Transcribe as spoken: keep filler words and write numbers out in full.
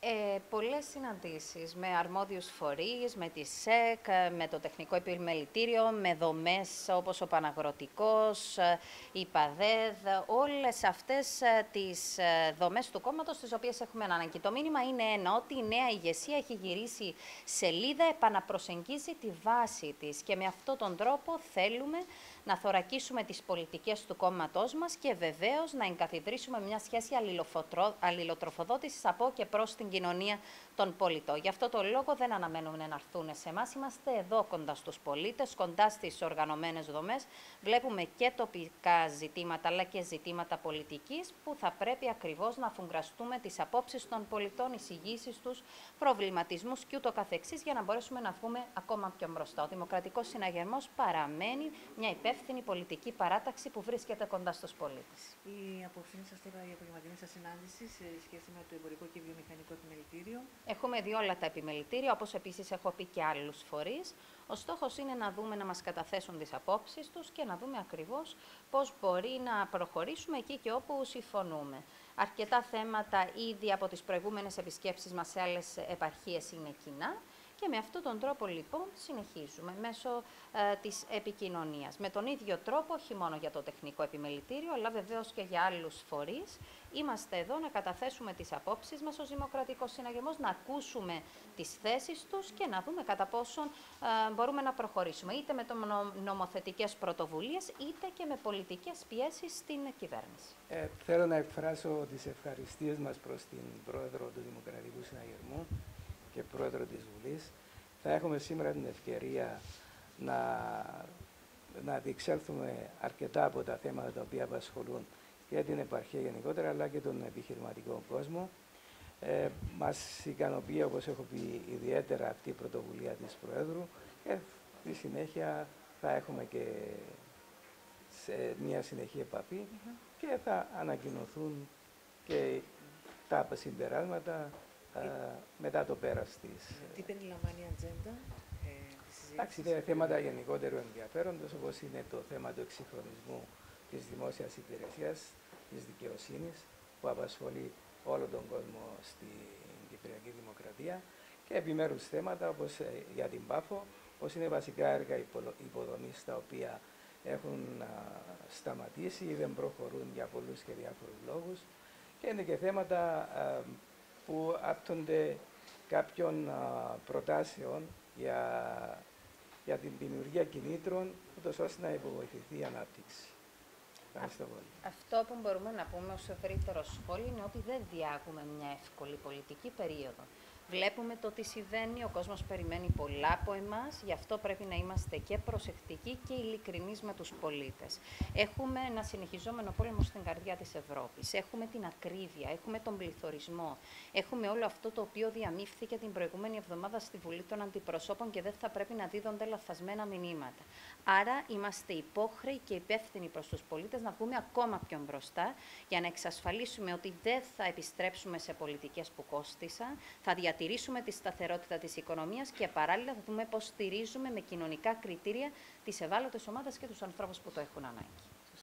Ε, πολλές συναντήσεις με αρμόδιους φορείς, με τη ΣΕΚ, με το Τεχνικό Επιμελητήριο, με δομές όπως ο Παναγροτικός, η ΠΑΔΕΔ, όλες αυτές τις δομές του κόμματος τις οποίες έχουμε ανάγκη. Το μήνυμα είναι ένα, ότι η νέα ηγεσία έχει γυρίσει σελίδα, επαναπροσεγγίζει τη βάση της και με αυτόν τον τρόπο θέλουμε να θωρακίσουμε τις πολιτικές του κόμματός μας και βεβαίως να εγκαθιδρύσουμε μια σχέση αλληλοτροφοδότησης από και προς την κοινωνία των πολιτών. Γι' αυτό το λόγο δεν αναμένουμε να έρθουν σε εμάς. Είμαστε εδώ κοντά στους πολίτες, κοντά στις οργανωμένες δομές. Βλέπουμε και τοπικά ζητήματα αλλά και ζητήματα πολιτικής που θα πρέπει ακριβώς να αφουγκραστούμε τις απόψεις των πολιτών, εισηγήσεις τους, προβληματισμούς και ούτω καθεξής για να μπορέσουμε να βγούμε ακόμα πιο μπροστά. Ο Δημοκρατικός Συναγερμός παραμένει μια υπεύθυνη πολιτική παράταξη που βρίσκεται κοντά στους πολίτες. Η απόψη σας τώρα η απογευματινή σας συνάντηση σε σχέση με το Εμπορικό και Βιομηχανικό Επιμελητήριο. Έχουμε δει όλα τα επιμελητήρια, όπως επίσης έχω πει και άλλους φορείς. Ο στόχος είναι να δούμε, να μας καταθέσουν τις απόψεις τους και να δούμε ακριβώς πώς μπορεί να προχωρήσουμε εκεί και όπου συμφωνούμε. Αρκετά θέματα ήδη από τις προηγούμενες επισκέψεις μας σε άλλες επαρχίες είναι κοινά. Και με αυτόν τον τρόπο, λοιπόν, συνεχίζουμε μέσω ε, της επικοινωνίας. Με τον ίδιο τρόπο, όχι μόνο για το Τεχνικό Επιμελητήριο, αλλά βεβαίως και για άλλους φορείς. Είμαστε εδώ να καταθέσουμε τις απόψεις μας ως Δημοκρατικός Συναγερμός, να ακούσουμε τις θέσεις τους και να δούμε κατά πόσον ε, μπορούμε να προχωρήσουμε, είτε με νομοθετικές πρωτοβουλίες, είτε και με πολιτικές πιέσεις στην κυβέρνηση. Ε, θέλω να εκφράσω τις ευχαριστίες μας προς την Πρόεδρο του Δημοκρατικού Συναγερμού και Πρόεδρο της Βουλής. Θα έχουμε σήμερα την ευκαιρία να, να διεξέλθουμε αρκετά από τα θέματα τα οποία απασχολούν και την επαρχία γενικότερα, αλλά και τον επιχειρηματικό κόσμο. Ε, μας ικανοποιεί, όπως έχω πει, ιδιαίτερα αυτή η πρωτοβουλία της Προέδρου και στη συνέχεια θα έχουμε και σε μια συνεχή επαφή mm-hmm. και θα ανακοινωθούν και τα συμπεράσματα Uh, μετά το πέρας της. Τι περιλαμβάνει η ατζέντα ε, της συζήτησης? Εντάξει, είναι θέματα γενικότερου ενδιαφέροντος, όπως είναι το θέμα του εξυγχρονισμού της δημόσιας υπηρεσίας, της δικαιοσύνης, που απασχολεί όλο τον κόσμο στην Κυπριακή Δημοκρατία, και επιμέρους θέματα, όπως ε, για την Πάφο, όπως είναι βασικά έργα υποδομής τα οποία έχουν α, σταματήσει ή δεν προχωρούν για πολλούς και διάφορους λόγους, και είναι και θέματα α, που άπτονται κάποιων α, προτάσεων για, για την δημιουργία κινήτρων, ούτως ώστε να υποβοηθηθεί η ανάπτυξη. Ευχαριστώ πολύ. Αυτό που μπορούμε να πούμε ως ευρύτερο σχόλιο είναι ότι δεν διάγουμε μια εύκολη πολιτική περίοδο. Βλέπουμε το τι συμβαίνει, ο κόσμος περιμένει πολλά από εμάς, γι' αυτό πρέπει να είμαστε και προσεκτικοί και ειλικρινείς με τους πολίτες. Έχουμε ένα συνεχιζόμενο πόλεμο στην καρδιά της Ευρώπης, έχουμε την ακρίβεια, έχουμε τον πληθωρισμό, έχουμε όλο αυτό το οποίο διαμήφθηκε την προηγούμενη εβδομάδα στη Βουλή των Αντιπροσώπων και δεν θα πρέπει να δίδονται λαθασμένα μηνύματα. Άρα είμαστε υπόχρεοι και υπεύθυνοι προς τους πολίτες να βγούμε ακόμα πιο μπροστά για να εξασφαλίσουμε ότι δεν θα επιστρέψουμε σε πολιτικές που κόστησαν, θα διατηρήσουμε τη σταθερότητα της οικονομίας και παράλληλα θα δούμε πώς στηρίζουμε με κοινωνικά κριτήρια τις ευάλωτες ομάδες και τους ανθρώπους που το έχουν ανάγκη.